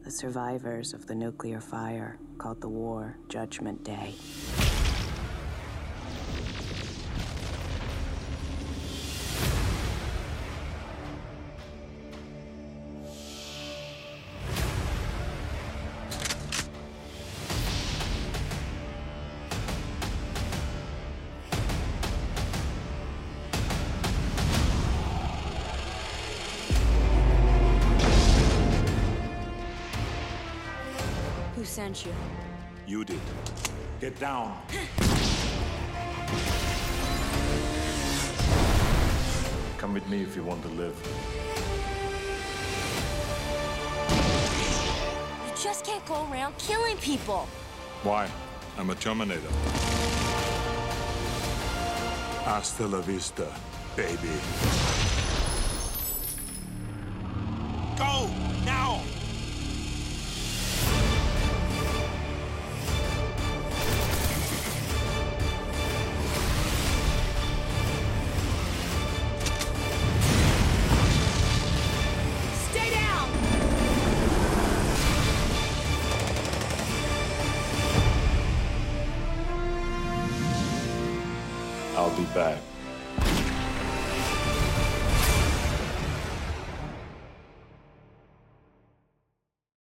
the survivors of the nuclear fire called the war Judgment Day. Who sent you? You did. Get down. Come with me if you want to live. You just can't go around killing people. Why? I'm a Terminator. Hasta la vista, baby. Go! Now! I'll be back.